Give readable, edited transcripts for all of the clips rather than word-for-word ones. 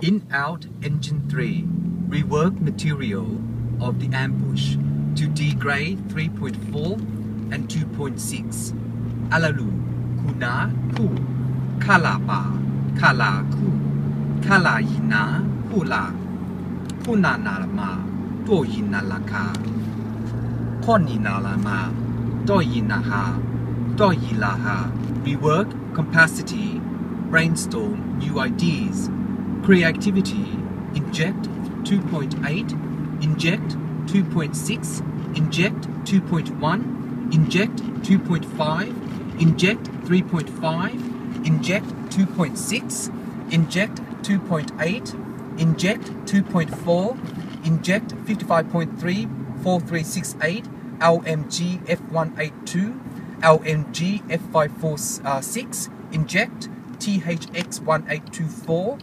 In-out engine 3, rework material of the ambush to degrade 3.4 and 2.6. Alalu, kuna ku, kalapa, kalaku, kalayina, hula, punanalama, toyinalaka, koninalama, toyinaha, toyilaha. Rework capacity, brainstorm new ideas. Creativity, inject 2.8, inject 2.6, inject 2.1, inject 2.5, inject 3.5, inject 2.6, inject 2.8, inject 2.4, inject 55.3, 4368, LMG F182, LMG F546, inject THX1824,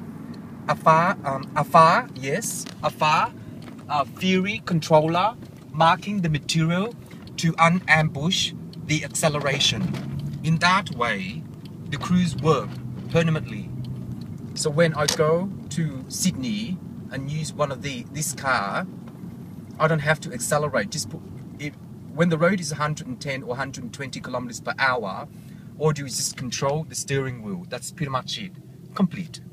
AFAR, yes, AFAR, Fury controller, marking the material to unambush the acceleration. In that way, the crews work permanently. So when I go to Sydney and use one of this car, I don't have to accelerate. Just put it when the road is 110 or 120 kilometers per hour. All I do is just control the steering wheel. That's pretty much it. Complete.